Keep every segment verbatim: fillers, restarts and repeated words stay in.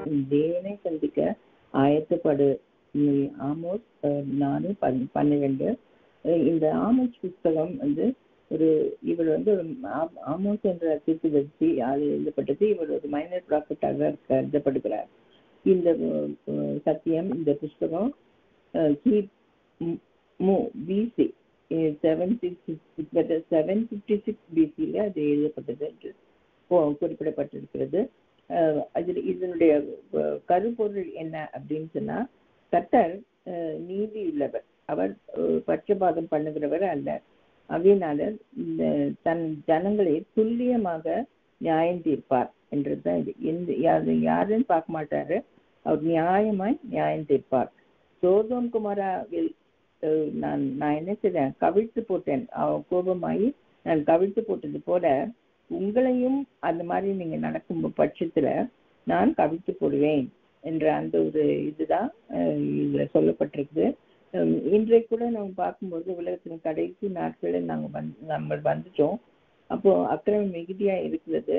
தேவனை சந்திக்க ஆயத்தப்படு. ஆமோஸ் நாலு பன் பன்னிரெண்டு இந்த ஆமோஸ் புஸ்தகம் வந்து ஒரு இவர் வந்து ஒரு ஆமோஸ் என்ற தீர்ப்பு வச்சு அது எழுதப்பட்டது. இவர் ஒரு மைனர் ப்ராஃபிட்டாக கருதப்படுகிறார். இந்த சத்தியம் இந்த புஸ்தகம் BC seven six seven fifty six பிசியில அது எழுதப்பட்டது என்று குறிப்பிடப்பட்டிருக்கிறது. அதில் இதனுடைய கருப்பொருள் என்ன அப்படின்னு சொன்னா, கர்த்தர் நீதி உள்ளவர், அவர் பட்சபாதம் பண்ணுகிறவர் அல்ல. அதனால தன் ஜனங்களை துல்லியமாக நியாயம் தீர்ப்பார் என்றதுதான் இது. எந்த யாருன்னு பார்க்க மாட்டாரு, அவர் நியாயமாய் நியாயம் தீர்ப்பார். சோதோம் குமாராவில் நான் நான் என்ன செய்தேன், கவிழ்த்து போட்டேன், கோபமாயி நான் கவிழ்த்து போட்டது போல உங்களையும் அந்த மாதிரி நீங்க நடக்கும் பட்சத்துல நான் கவிழ்த்து போடுவேன் என்ற அந்த ஒரு இதுதான் இதுல சொல்லப்பட்டிருக்கு. இன்றைக்கு கூட நம்ம பார்க்கும்போது உலகத்தின் கடைசி நாட்களில் நாங்கள் வந்து நம்ம வந்துட்டோம். அப்போ அக்கிரமம் மிகுதியா இருக்கிறது,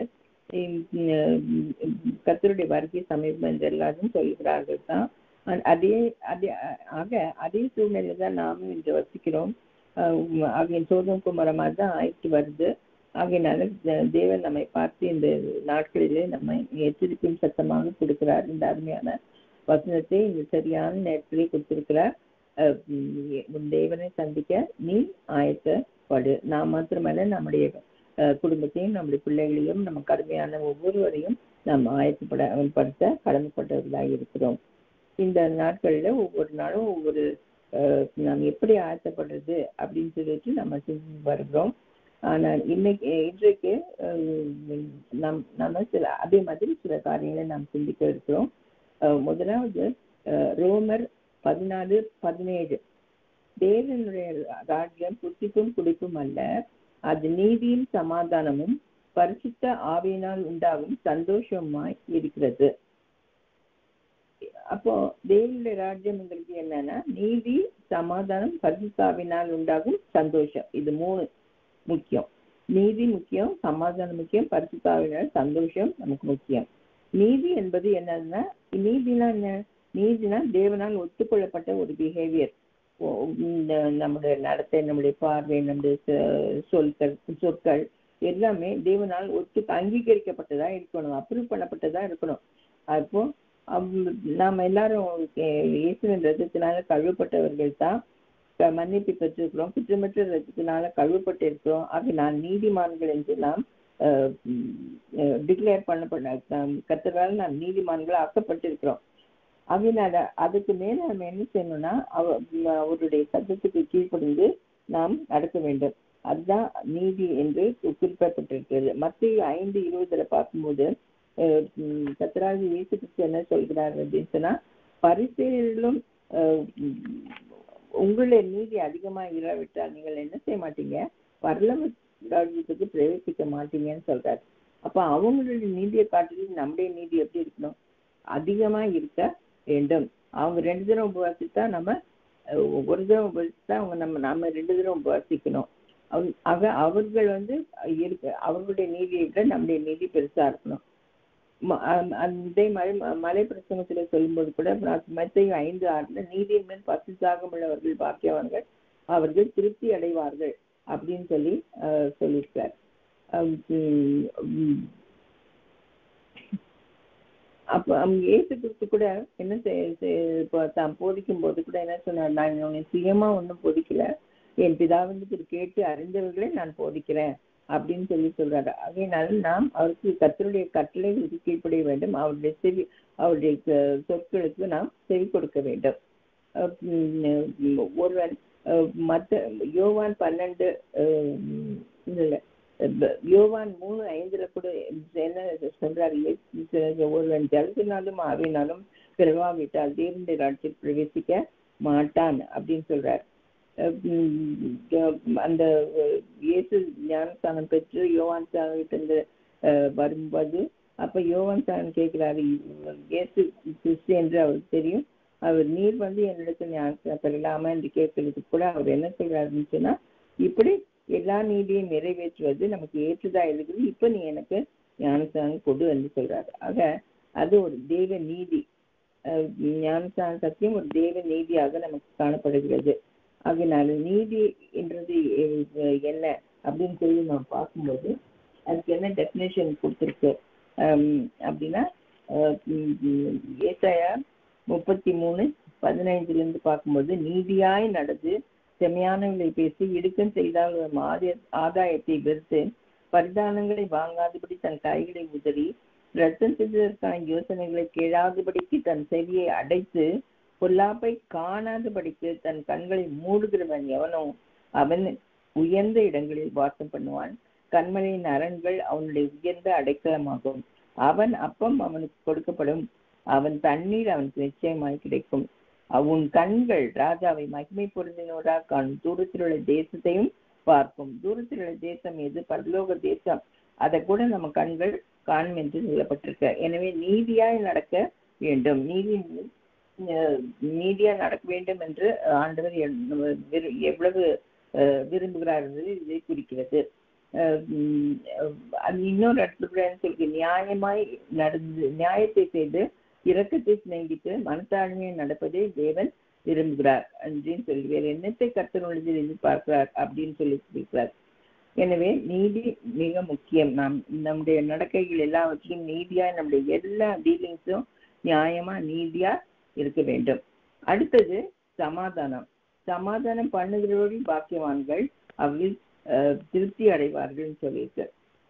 கர்த்தருடைய வருகை சமீபம் என்று எல்லாரும் சொல்கிறார்கள் தான். அதே அதே ஆக அதே சூழ்நிலை தான் நாமும் இன்று வசிக்கிறோம். ஆகிய சோதம் குமரமாக தான் ஆயிட்டு வருது. ஆகையினால தேவன் நம்மை பார்த்து இந்த நாட்களிலே நம்மை எச்சரிக்கையும் சத்தமாக கொடுக்கிறார். இந்த அருமையான வசனத்தை இந்த சரியான நேரத்திலே கொடுத்திருக்கிறார். உன் தேவனை சந்திக்க நீ ஆயத்தப்படு. நான் மாத்திரமல்ல, நம்முடைய குடும்பத்தையும் நம்முடைய பிள்ளைகளையும் நம்ம கடுமையான ஒவ்வொருவரையும் நாம் ஆயத்தப்பட படுத்த கடமைப்பட்டவர்களாக இருக்கிறோம். இந்த நாட்களில் ஒவ்வொரு நாளும் ஒவ்வொரு நாம் எப்படி ஆயத்தப்படுறது அப்படின்னு சொல்லிட்டு நம்ம செஞ்சு வருகிறோம். ஆனால் இன்னைக்கு இன்றைக்கு நம் நம்ம சில அதே மாதிரி சில காரியங்களை நாம் சிந்திக்க இருக்கிறோம். முதலாவது ரோமர் பதினாலு பதினேழு தேவனுடைய ராஜ்யம் புத்திக்கும் குடிப்பும் அல்ல, அது நீதியும் சமாதானமும் பரிசுத்த ஆவியினால் உண்டாகும் சந்தோஷமாய் இருக்கிறது. அப்போ தேவனுடைய ராஜ்யம்ங்கிறது என்னன்னா நீதி, சமாதானம், பரிசுத்தாவினால் உண்டாகும் சந்தோஷம். இது மூணு முக்கியம். நீதி முக்கியம், சமாதானம் முக்கியம், பரிசுத்தாவினால் சந்தோஷம் நமக்கு முக்கியம். நீதி என்பது என்னன்னா, நீதினா என்ன? நீதினா தேவனால் ஒத்துக்கொள்ளப்பட்ட ஒரு பிஹேவியர். நம்முடைய நடத்தை, நம்முடைய பார்வை, நம்முடைய சொற்கள் சொற்கள் எல்லாமே தேவனால் ஒத்து அங்கீகரிக்கப்பட்டதா இருக்கணும், அப்ரூவ் பண்ணப்பட்டதா இருக்கணும். அப்போ நாம் எல்லாரும் இயேசுவின் ரத்தத்தினால கழுவப்பட்டவர்கள் தான் மன்னிப்பு பெற்றிருக்கிறோம், குற்றமற்ற ரத்தத்தினால கழுவப்பட்டு இருக்கிறோம். ஆக நான் நீதிமான்கள் என்று நாம் டிக்ளேர் பண்ணப்பட கர்த்தரால் நாம் நீதிமான்கள் ஆக்கப்பட்டிருக்கிறோம். அதனால அதுக்கு மேல நம்ம என்ன செய்யணும்னா அவருடைய சத்தத்துக்கு கீழ்ப்படிந்து நாம் நடக்க வேண்டும். அதுதான் நீதி என்று குறிப்பிடப்பட்டிருக்கிறது. மத்திய ஐந்து இருபதுல பார்க்கும்போது கர்த்தராகிய இயேசு கிறிஸ்து என்ன சொல்கிறார் அப்படின்னு சொன்னா, பரிசேயரிலும் உங்களுடைய நீதி அதிகமா இராவிட்டால் நீங்கள் என்ன செய்ய மாட்டீங்க, பரலோக ராஜ்யத்துக்கு பிரவேசிக்க மாட்டீங்கன்னு சொல்றாரு. அப்ப அவங்களுடைய நீதியை காட்டிலும் நம்முடைய நீதி எப்படி இருக்கணும்? அதிகமா இருக்க வேண்டும். அவங்க ரெண்டு தரம் உபவாசித்தா நம்ம ஒரு தரம் உபவாசித்தா அவங்க நம்ம நாம ரெண்டு தரம் உபவாசிக்கணும். ஆக அவர்கள் வந்து இருக்கு அவர்களுடைய நீதியை விட நம்முடைய நீதி பெருசா இருக்கணும். அதே மாதிரி மலை பிரசங்கத்துல சொல்லும்போது கூட மத்தேயு ஐந்து ஆறுல நீதியின் மேல் பசுத்தாகம் உள்ளவர்கள் பாக்கியவான்கள், அவர்கள் திருப்தி அடைவார்கள் அப்படின்னு சொல்லி அஹ் சொல்லியிருக்கார். அப்ப அவங்க இயேசு கிறிஸ்து கூட என்ன தான் போதிக்கும் போது கூட என்ன சொன்னார், நான் உன்னை சுயமா ஒன்றும் போதிக்கல, என் பிதாவிற்கு கேட்டு அறிந்தவர்களை நான் போதிக்கிறேன் அப்படின்னு சொல்லி சொல்றாரு. அதனால நாம் அவருக்கு கர்த்தருடைய கட்டளைகளுக்கு கீழ்ப்படிய வேண்டும். அவருடைய செவி அவருடைய சொற்களுக்கு நாம் செவி கொடுக்க வேண்டும். ஒருவன் மற்ற யோவான் பன்னெண்டு யோவான் மூணு ஐந்துல கூட என்ன சொல்றாரு, ஒருவன் ஜலத்தினாலும் ஆவினாலும் பிறவாவிட்டால் தேவனுடைய ராஜ்யத்தில் பிரவேசிக்க மாட்டான் அப்படின்னு சொல்றாரு. அந்த இயேசு ஞானஸ்தானம் பெற்று யோவான் சாணத்திலிருந்து வரும்போது அப்ப யோவான் சாணம் கேட்கிறாரு, இயேசு கிறிஸ்து என்று அவருக்கு தெரியும், அவர் நீர் வந்து என்னிடத்தில் ஞானஸ்தானம் பெறலாமா என்று கேட்கறதுக்கு கூட அவர் என்ன சொல்றாருன்னு சொன்னா, இப்படி எல்லா நீதியையும் நிறைவேற்றுவது நமக்கு ஏற்றுதா இருக்குது, இப்ப நீ எனக்கு ஞானஸ்தானம் கொடு என்று சொல்றாரு. ஆக அது ஒரு தேவ நீதி. ஞானஸ்நான சத்தியம் ஒரு தேவ நீதியாக நமக்கு காணப்படுகிறது. அதனால நீதி என்றது என்ன அப்படின்னு சொல்லி நம்ம பார்க்கும்போது அதுக்கு என்ன டெஃபினேஷன் கொடுத்துருக்கு அப்படின்னா, ஏசாயா முப்பத்தி மூணு பதினைந்துல இருந்து பார்க்கும்போது, நீதியாய் நடந்து செம்மையானவர்களை பேசி இடுக்கம் செய்தால் ஆதாயத்தை வெறுத்து பரிதானங்களை வாங்காதபடி தன் கைகளை உதறி ரத்தம் செய்வதற்கான யோசனைகளை கேளாதபடிக்கு தன் செவியை அடைத்து பொல்லாப்பை காணாதபடிக்கு தன் கண்களை மூடுகிறவன் எவனோ அவன் உயர்ந்த இடங்களில் வாசம் பண்ணுவான். கண்மலையின் அரண்கள் அவனுடைய உயர்ந்த அடைக்கலமாகும். அவன் அப்பம் அவனுக்கு கொடுக்கப்படும், அவன் தண்ணீர் அவனுக்கு நிச்சயமாய் கிடைக்கும். உன் கண்கள் ராஜாவை மகிமை பொருந்தினோராக காணும். தூரத்தில் உள்ள தேசத்தையும் பார்க்கும். தூரத்தில் உள்ள தேசம் எது? பரலோக தேசம். அதை கூட நம்ம கண்கள் காணும் என்று சொல்லப்பட்டிருக்க. எனவே நீதியாய் நடக்க வேண்டும். நீதி நீதியா நடக்க வேண்டும் என்று ஆண்டவர் எவ்வளவு விரும்புகிறார் என்பது இதை குறிக்கிறது. இன்னொரு இடத்துல சொல்லி நியாயமாய் நடந்து நியாயத்தை செய்து இரக்கத்தை சிநேகித்து மனத்தாழ்மையை நடப்பதை தேவன் விரும்புகிறார் அப்படின்னு சொல்லி வேற என்னத்தை கர்த்தர் உள்ளதில் எதிர்பார்க்கிறார் அப்படின்னு சொல்லி சொல்லியிருக்கிறார். எனவே நீதி மிக முக்கியம். நாம் நம்முடைய நடக்கைகள் எல்லாவற்றையும் நீதியா, நம்முடைய எல்லா டீலிங்ஸும் நியாயமா நீதியா இருக்க வேண்டும். அடுத்தது சமாதானம். சமாதானம் பண்ணுகிறவர்கள் பாக்கியவான்கள், அவர்கள் திருப்தி அடைவார்கள் சொல்லியிருக்கு.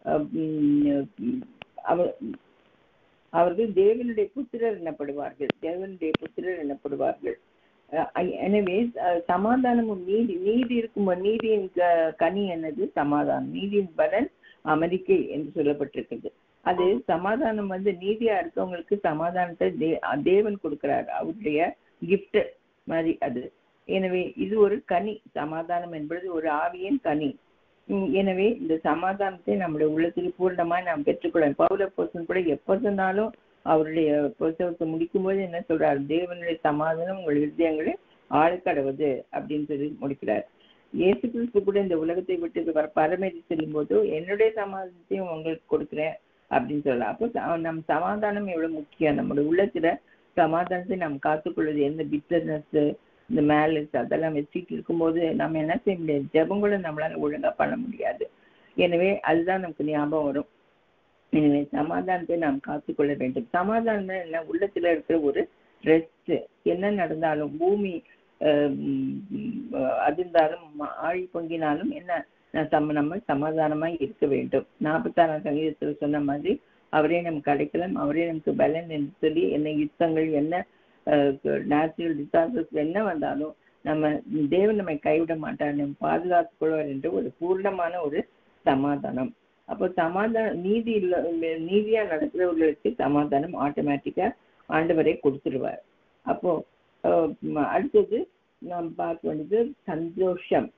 அவர்கள் தேவனுடைய புத்திரர் எனப்படுவார்கள். தேவனுடைய புத்திரர் எனப்படுவார்கள். எனவே சமாதானமும் நீதி நீதி இருக்கும். நீதியின் கனி என்னது? சமாதானம். நீதியின் பலன் அமெரிக்கை என்று சொல்லப்பட்டிருக்கிறது. அது சமாதானம் வந்து நீதியா இருக்கவங்களுக்கு சமாதானத்தை தே தேவன் கொடுக்கிறார், அவருடைய கிஃப்ட் மாதிரி அது. எனவே இது ஒரு கனி. சமாதானம் என்பது ஒரு ஆவியின் கனி. எனவே இந்த சமாதானத்தை நம்முடைய உள்ளத்தில் பூர்ணமாய் நாம் பெற்றுக்கொள்ளணும். பவுல அப்போஸ்தலன் கூட எப்போ சொன்னாலும் அவருடைய புத்தகத்தை முடிக்கும் போது என்ன சொல்றாரு? தேவனுடைய சமாதானம் உங்கள் இதயங்களை ஆழ்கடவுது அப்படின்னு சொல்லி முடிக்கிறார். இயேசு கிறிஸ்து கூட இந்த உலகத்தை விட்டு வர பரமேறி செல்லும் போது என்னுடைய சமாதானத்தையும் உங்களுக்கு கொடுக்குறேன் அப்படின்னு சொல்லலாம். அப்போ நம் சமாதானம் எவ்வளவு முக்கியம். நம்முடைய உள்ளத்துல சமாதானத்தை நாம் காத்துக்கொள்வது. எந்த பிட்டர்னஸ், இந்த மேலஸ் அதெல்லாம் வச்சுட்டு இருக்கும்போது நம்ம என்ன செய்ய முடியாது? ஜெபங்களும் நம்மளால ஒழுங்கா பண்ண முடியாது. எனவே அதுதான் நமக்கு ஞாபகம் வரும். எனவே சமாதானத்தை நாம் காத்துக்கொள்ள வேண்டும். சமாதானம் என்ன? உள்ளத்துல இருக்கிற ஒரு ரெஸ்ட். என்ன நடந்தாலும், பூமி அதிர்ந்தாலும் ஆழி பொங்கினாலும் என்ன நம்ம சமாதானமாய் இருக்க வேண்டும். நாற்பத்தாறாம் சங்கீதத்துல சொன்ன மாதிரி அவரே நமக்கு அடைக்கலம், அவரே நமக்கு பலன் என்று சொல்லி என்ன யுத்தங்கள், என்ன நேச்சுரல் டிசாஸ்டர்ஸ் என்ன வந்தாலும் நம்ம தேவன் நம்மை கைவிட மாட்டார், நம்ம பாதுகாத்துக் கொள்வார் என்ற ஒரு பூர்ணமான ஒரு சமாதானம். அப்போ சமாதானம் நீதி இல்ல நீதியா நடக்கிறவர்களுக்கு சமாதானம் ஆட்டோமேட்டிக்கா ஆண்டவரை கொடுத்துருவார். அப்போ அடுத்தது நாம் பார்க்க வேண்டியது சந்தோஷம்.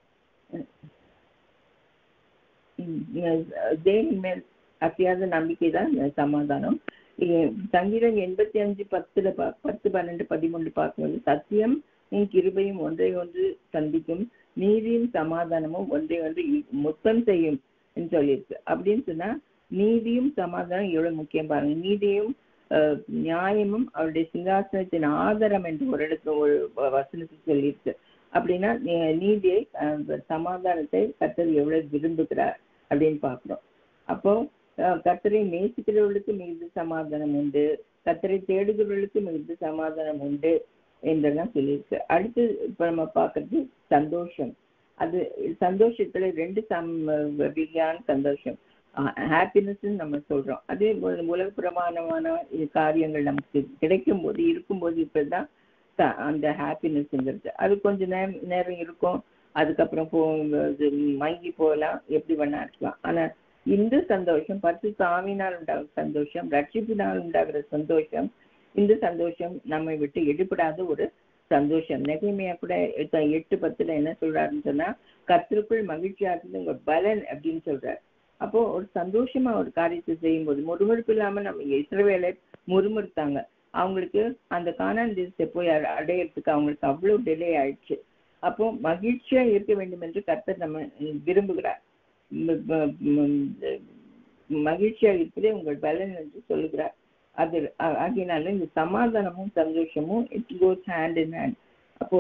தேவன் மேல் அத்தியாத நம்பிக்கை தான் சமாதானம். சங்கீதம் எண்பத்தி அஞ்சு பத்துல பத்து பன்னெண்டு பதிமூன்று பார்க்கும்போது, சத்தியம் கிருபையும் ஒன்றை ஒன்று சந்திக்கும், நீதியும் சமாதானமும் ஒன்றை ஒன்று மொத்தம் செய்யும் என்று சொல்லியிருக்கு. அப்படின்னு சொன்னா நீதியும் சமாதானம் எவ்வளவு முக்கியம் பாருங்க. நீதியும் நியாயமும் அவருடைய சிங்காசனத்தின் ஆதாரம் என்று ஒரு இடத்துல ஒரு வசனத்தை சொல்லியிருக்கு. அப்படின்னா நீதியை சமாதானத்தை கர்த்தர் எவ்வளவு விரும்புகிறார் அப்படின்னு பார்க்கிறோம். அப்போ கர்த்தரை நேசிக்கிறவர்களுக்கு மிகுந்த சமாதானம் உண்டு, கர்த்தரை தேடுகிறவர்களுக்கு மிகுந்த சமாதானம் உண்டு என்றெல்லாம் சொல்லியிருக்கு. அடுத்து இப்ப நம்ம பார்க்கறது சந்தோஷம். அது சந்தோஷத்துல ரெண்டு சம் வகையான சந்தோஷம். ஹாப்பினஸ் நம்ம சொல்றோம். அதே உலகப்பிரமாணமான காரியங்கள் நமக்கு கிடைக்கும் போது இருக்கும்போது இப்பதான் அந்த ஹாப்பினஸ்ங்கிறது அது கொஞ்சம் நேரம் நேரம் இருக்கும். அதுக்கப்புறம் போ மங்கி போகலாம், எப்படி வேணா இருக்கலாம். ஆனா இந்த சந்தோஷம் பரிசுத்த ஆவியினால் உண்டாகிற சந்தோஷம், ரட்சிப்பினால் உண்டாகிற சந்தோஷம், இந்த சந்தோஷம் நம்மை விட்டு எடுபடாத ஒரு சந்தோஷம். நெகேமியா கூட எட்டு பத்துல என்ன சொல்றாருன்னு சொன்னா, கர்த்தருக்குள் மகிழ்ச்சியா இருக்குது உங்க பலன் அப்படின்னு சொல்றாரு. அப்போ ஒரு சந்தோஷமா ஒரு காரியத்தை செய்யும் போது முறுமுறுப்பு இல்லாம நம்ம இஸ்ரவேலை முறுமுறுத்தாங்க. அவங்களுக்கு அந்த கானான் தேசத்தை போய் அடையறதுக்கு அவங்களுக்கு அவ்வளவு டிலே ஆயிடுச்சு. அப்போ மகிழ்ச்சியா இருக்க வேண்டும் என்று கர்த்தர் நம்ம விரும்புகிறார். மகிழ்ச்சியா இருப்பதே உங்கள் பலன் என்று சொல்லுகிறார். அது ஆகினால இந்த சமாதானமும் சந்தோஷமும் it goes hand in hand. அப்போ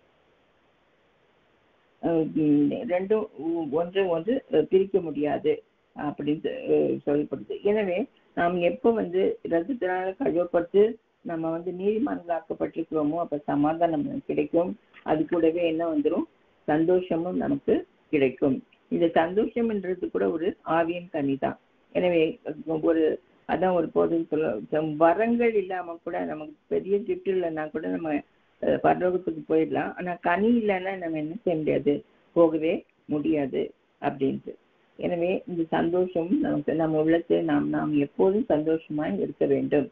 ரெண்டும் ஒன்று ஒன்று பிரிக்க முடியாது அப்படின்னு சொல்லப்படுது. எனவே நாம் எப்போ வந்து ரத்தத்தினால கழுவப்பட்டு நம்ம வந்து நீதிமன்றாக்கப்பட்டிருக்கிறோமோ அப்ப சமாதானம் கிடைக்கும். அது கூடவே என்ன வந்துடும், சந்தோஷமும் நமக்கு கிடைக்கும். இந்த சந்தோஷம்ன்றது கூட ஒரு ஆவியின் கனி தான். எனவே ஒரு அதான் ஒரு போது சொல்ல, வரங்கள் இல்லாம கூட நமக்கு பெரிய கிஃப்ட் இல்லைன்னா கூட நம்ம பரலோகத்துக்கு போயிடலாம். ஆனா கனி இல்லைன்னா நம்ம என்ன செய்ய முடியாது, போகவே முடியாது அப்படின்ட்டு. எனவே இந்த சந்தோஷம் நமக்கு நம்ம உள்ளத்தை நாம் நாம் எப்போதும் சந்தோஷமாய் இருக்க வேண்டும்.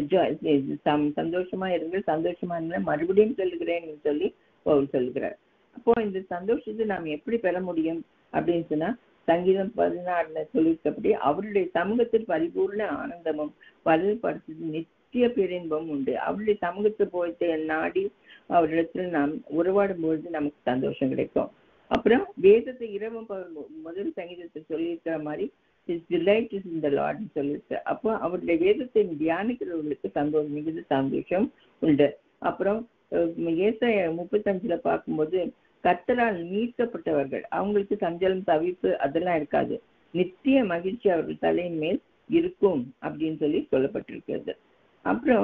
சந்தோஷமா இருங்கள், சந்தோஷமா இருங்க மறுபடியும் சொல்லுகிறேன் சொல்லி பவுல் சொல்லுகிறார். அப்போ இந்த சந்தோஷத்தை நாம் எப்படி பெற முடியும் அப்படின்னு சொன்னா, சங்கீதம் பதினாறுல சொல்லியிருக்கப்படி அவருடைய சமூகத்தில் பரிபூர்ண ஆனந்தமும் பலப்படுத்து நித்திய பேரின்பம் உண்டு. அவருடைய சமூகத்தை போயிட்டு நாடி அவரிடத்தில் நாம் உறவாடும் பொழுது நமக்கு சந்தோஷம் கிடைக்கும். அப்புறம் வேதத்தை இரவும் முதல் சங்கீதத்தை சொல்லியிருக்கிற மாதிரி delight is in the lord சொல்லியிருக்கு. அப்போ அவருடைய வேதத்தை தியானிக்கிறவர்களுக்கு சந்தோஷம், மிகுந்த சந்தோஷம் உண்டு. அப்புறம் ஏசாயா முப்பத்தஞ்சுல பார்க்கும்போது கர்த்தரால் மீட்கப்பட்டவர்கள் அவங்களுக்கு சஞ்சலம் தவிப்பு அதெல்லாம் இருக்காது, நித்திய மகிழ்ச்சி அவர்கள் தலையின் மேல் இருக்கும் அப்படின்னு சொல்லி சொல்லப்பட்டிருக்கிறது. அப்புறம்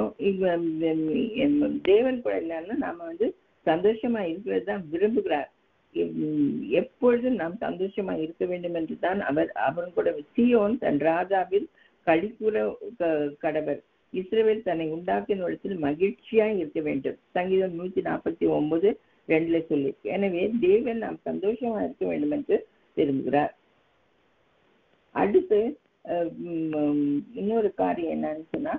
தேவன் கூட என்னன்னா நாம வந்து சந்தோஷமா இருக்கிறது தான் விரும்புகிறார். எப்பொழுதும் நாம் சந்தோஷமா இருக்க வேண்டும் என்று தான் அவர் அவன் கூட சீயோன் தன் ராஜாவில் களிக்கூற கடவர், இஸ்ரவேல் தன்னை உண்டாக்கின இடத்தில் மகிழ்ச்சியாய் இருக்க வேண்டும். சங்கீதம் நூத்தி நாற்பத்தி ஒன்பது ரெண்டுல சொல்லி. எனவே தேவன் நாம் சந்தோஷமா இருக்க வேண்டும் என்று விரும்புகிறார். அடுத்து இன்னொரு காரியம் என்னன்னு சொன்னா,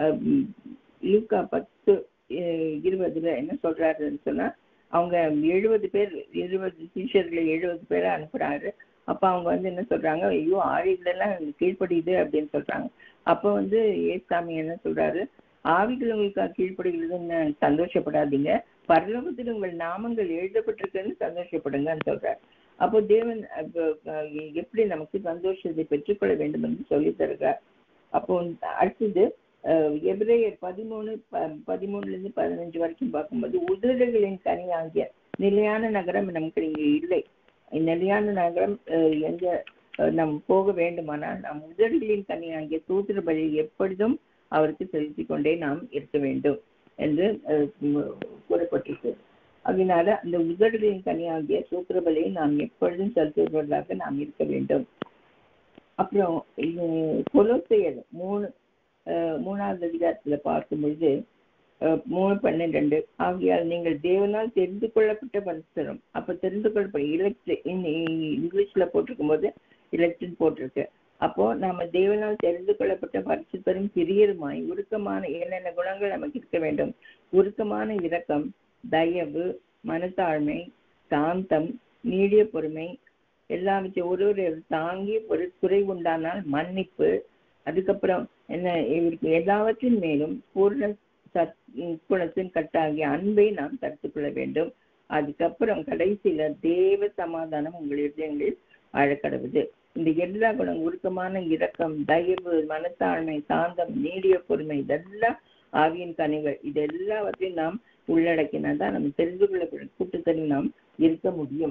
லூக்கா பத்து இருபதுல என்ன சொல்றாருன்னு சொன்னா, அவங்க எழுபது பேர் எழுபது டீச்சர்களை எழுபது பேரை அனுப்புறாரு. அப்ப அவங்க வந்து என்ன சொல்றாங்க, ஐயோ ஆவிகள் எல்லாம் கீழ்ப்படியுது அப்படின்னு சொல்றாங்க. அப்ப வந்து ஏசாமி என்ன சொல்றாரு, ஆவிகள் உங்களுக்கு கீழ்ப்படுகிறதுன்னு சந்தோஷப்படாதீங்க, பரலோகத்தில் உங்கள் நாமங்கள் எழுதப்பட்டிருக்குன்னு சந்தோஷப்படுங்கன்னு சொல்றாரு. அப்போ தேவன் எப்படி நமக்கு சந்தோஷத்தை பெற்றுக்கொள்ள வேண்டும் என்று சொல்லி தருகிறார். அப்போ அடுத்தது எபிரேயர் பதிமூணு பதிமூணுல இருந்து பதினஞ்சு வரைக்கும் பார்க்கும்போது உதடுகளின் கனி ஆகிய நிலையான நகரம் நமக்கு இங்கே இல்லை. நிலையான நகரம் எங்க நம் போக வேண்டுமானால் நம் உதடுகளின் கனி ஆகிய தூத்திர பலி எப்பொழுதும் அவருக்கு செலுத்தி கொண்டே நாம் இருக்க வேண்டும் என்று கூறப்பட்டிருக்கு. அதனால அந்த உதடுகளின் கனி ஆகிய சூத்திர பலியை நாம் எப்பொழுதும் செலுத்துவதாக நாம் இருக்க வேண்டும். அப்புறம் கொலோசையர் மூணு மூணாவது அதிகாரத்துல பார்க்கும் பொழுது மூணு பன்னெண்டு, ஆகியால் நீங்கள் தேவனால் தெரிந்து கொள்ளப்பட்ட பரிசுத்தரும். அப்ப தெரிந்து கொள்ளப்பட்ட எலக்ட் இங்கிலீஷ்ல போட்டிருக்கும் போது எலக்ட்ரின் போட்டிருக்கு. அப்போ நாம தேவனால் தெரிந்து கொள்ளப்பட்ட பரிசுத்தரும் பிரியருமாய் உருக்கமான என்னென்ன குணங்கள் நமக்கு இருக்க வேண்டும், உருக்கமான இரக்கம், தயவு, மனத்தாழ்மை, சாந்தம், நீடிய பொறுமை, எல்லாவற்றையும் ஒரு ஒரு தாங்கி ஒரு குறை உண்டானால் மன்னிப்பு, அதுக்கப்புறம் என்ன இவருக்கு எல்லாவற்றின் மேலும் பூர்ண குணத்தின் கட்டாகிய அன்பை நாம் தடுத்துக் கொள்ள வேண்டும். அதுக்கப்புறம் கடைசியில தேவ சமாதானம் உங்கள் இதயங்களில் ஆழக்கடவுது. இந்த எல்லா குணம் உருக்கமான இரக்கம், தயவு, மனத்தாழ்மை, சாந்தம், நீடிய பொறுமை, இதெல்லாம் ஆவியின் கனிகள். இது எல்லாவற்றையும் நாம் உள்ளடக்கினால்தான் நம்ம தெரிந்து கொள்ளப்படும் கூட்டத்தில் நாம் இருக்க முடியும்.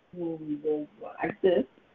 அடுத்து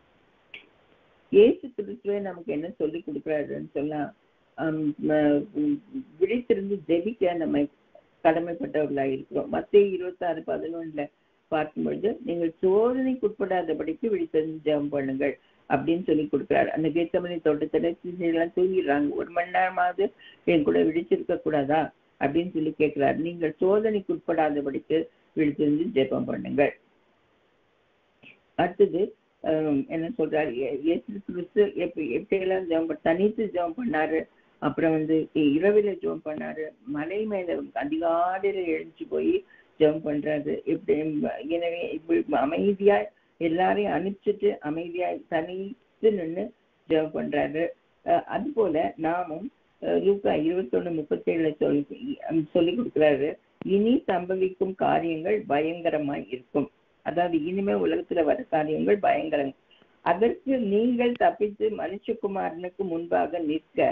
இயேசு கிறிஸ்துவே நமக்கு என்ன சொல்லி கொடுக்குறாருன்னு சொன்னா, விழித்திருந்து ஜெபிக்க நம்ம கடமைப்பட்டவர்களாக இருக்கிறோம். மத்தேயு இருபத்தி ஆறு பதினொன்றுல பார்க்கும்பொழுது நீங்கள் சோதனைக்கு உட்படாதபடிக்கு விழித்திருந்து ஜெபம் பண்ணுங்கள் அப்படின்னு சொல்லி கொடுக்குறாரு. அந்த கேத்தமணி தோட்டத்துல எல்லாம் தூங்கிடுறாங்க, ஒரு மணி நேரமாவது என் கூட விழிச்சிருக்க கூடாதா அப்படின்னு சொல்லி கேட்கிறாரு. நீங்கள் சோதனைக்கு உட்படாதபடிக்கு விழித்திருந்து ஜெபம் பண்ணுங்கள். அடுத்தது என்ன சொல்றாரு, இயேசு கிறிஸ்து எப்படி எப்படியெல்லாம் ஜெபம் தனித்து ஜெபம் பண்ணாரு, அப்புறம் வந்து இரவில ஜெபம் பண்ணாரு, மலை மேல அதிகாலையில எழுந்து போய் ஜெபம் பண்றாரு. இப்படி எனவே இப்படி அமைதியா எல்லாரையும் அனுப்பிச்சுட்டு அமைதியாய் தனித்து நின்று ஜெபம் பண்றாரு. அது போல நாமும் லூக்கா இருபத்தி ஒண்ணு முப்பத்தி ஏழுல சொல்லி சொல்லி கொடுக்குறாரு, இனி சம்பவிக்கும் காரியங்கள் பயங்கரமாய் இருக்கும். அதாவது இனிமே உலகத்துல வர காரியங்கள் பயங்கரம். அதற்கு நீங்கள் தப்பித்து மனுஷகுமாரனுக்கு முன்பாக நிற்க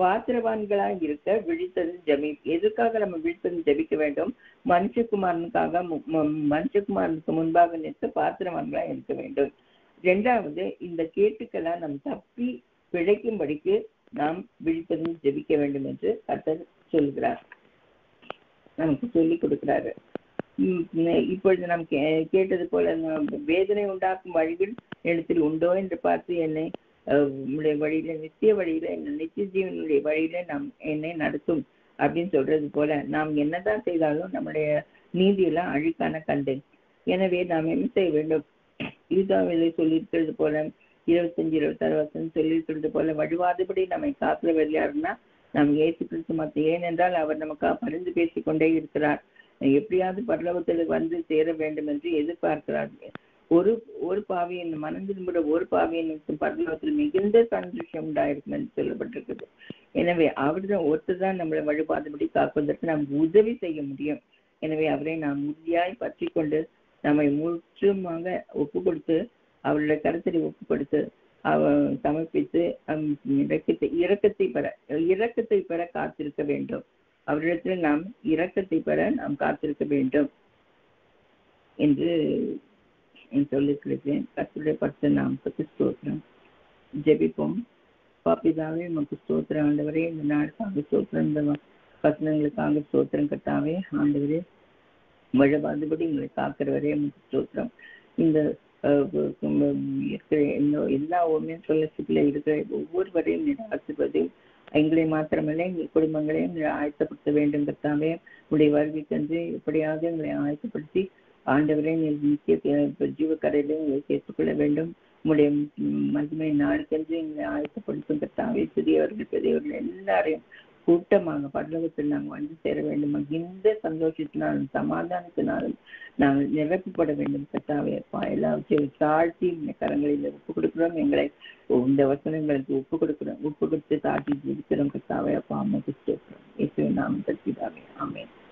பாத்திரவான்களாக இருக்க விழித்தது ஜபி. எதுக்காக நம்ம விழித்தது ஜபிக்க வேண்டும்? மனுஷகுமாரனுக்காக மனுஷகுமாரனுக்கு முன்பாக நிற்க பாத்திரவான்களா இருக்க வேண்டும். இரண்டாவது, இந்த கேட்டுக்கெல்லாம் நம் தப்பி பிழைக்கும்படிக்கு நாம் விழித்தது ஜபிக்க வேண்டும் என்று கர்த்தர் சொல்கிறார், நமக்கு சொல்லிக் கொடுக்கிறாரு. இப்பொழுது நாம் கே கேட்டது போல வேதனை உண்டாக்கும் வழிகள் எழுத்தில் உண்டோ என்று பார்த்து என்னை உங்களுடைய வழியில நித்திய வழியில நித்திய ஜீவனுடைய வழியில நாம் என்னை நடத்தும் அப்படின்னு சொல்றது போல நாம் என்னதான் செய்தாலும் நம்முடைய நீதியெல்லாம் அழுக்கான கண்டு. எனவே நாம் என்ன செய்ய வேண்டும்? யூதாவிலே சொல்லியிருக்கிறது போல இருபத்தஞ்சு இருபத்தாறு வருஷம் சொல்லியிருக்கிறது போல வழிவாதபடி நம்மை காக்கிறவர் யாருன்னா நாம் இயேசு கிறிஸ்து மத்த. ஏனென்றால் அவர் நமக்காக பரிந்து பேசிக்கொண்டே இருக்கிறார். எப்படியாவது பரலோகத்தில் வந்து சேர வேண்டும் என்று எதிர்பார்க்கிறார். ஒரு ஒரு பாவியின் மனம் திரும்புகிற ஒரு பாவியின் பரலோகத்தில் மிகுந்த சந்தோஷம் உண்டாயிருக்கும் என்று சொல்லப்பட்டிருக்குது. எனவே அவர்தான் ஒருத்தர் தான் நம்மளை வழிபாடுபடி காப்பதற்கு நமக்கு உதவி செய்ய முடியும். எனவே அவரை நாம் உறுதியாய் பற்றி கொண்டு நம்மை முற்றுமாக ஒப்பு கொடுத்து அவருடைய கருத்தை ஒப்பு கொடுத்து அவ சமர்ப்பித்து இரக்கத்தை இரக்கத்தை பெற இரக்கத்தை பெற காத்திருக்க வேண்டும். அவரிடத்தில் நாம் இரக்கத்தை பெற நாம் காத்திருக்க வேண்டும் என்று சொல்லியிருக்கிறேன். கர்த்தருடைய பரிசுத்த நாமத்துக்கு ஸ்தோத்திரம். ஜெபிப்போம். பாப்பிதாவே உமக்கு ஸ்தோத்திரம் ஆண்டவரே. இந்த நாளுக்காக ஸ்தோத்திரம், இந்த வசனங்களுக்காக ஸ்தோத்திரம் கர்த்தாவே. ஆண்டவரே வழிபாடுபடி எங்களை காக்கிறவரே உமக்கு ஸ்தோத்திரம். இந்த இருக்கிற எல்லா ஊருமே சொல்லச்சில இருக்கிற ஒவ்வொருவரையும் ஆசிர்வதையும் எங்களை மாத்திரமல்ல எங்கள் குடும்பங்களையும் ஆயத்தப்படுத்த வேண்டும் கர்த்தாவே. உடைய வருகை சென்று எப்படியாவது எங்களை ஆயத்தப்படுத்தி ஆண்டவரை நித்திய ஜீவக்கரையிலும் எங்களை சேர்த்துக்கொள்ள வேண்டும். உங்களுடைய மகிமை நாள் சென்று எங்களை ஆயத்தப்படுத்தும் கர்த்தாவே. சிறியவர்கள் பெரியவர்கள் எல்லாரையும் கூட்டமாக பரலோகத்தில் நாங்கள் வந்து சேர வேண்டும். இந்த சந்தோஷத்தினாலும் சமாதானத்தினாலும் நாங்கள் நிரப்பப்பட வேண்டும் கர்த்தாவே. அப்பா எல்லாவற்றையும் தாழ்த்தி இந்த கரங்களில் ஒப்பு கொடுக்கிறோம். எங்களை இந்த வசனங்களுக்கு ஒப்பு கொடுக்கிறோம் ஒப்பு கொடுத்து தாழ்த்தி ஜெபிக்கிறோம் கர்த்தாவே. அப்பா அம்மாக்கு ஸ்தோத்திரம். இயேசுவின் நாமத்தில் பிதாவே. ஆமென்.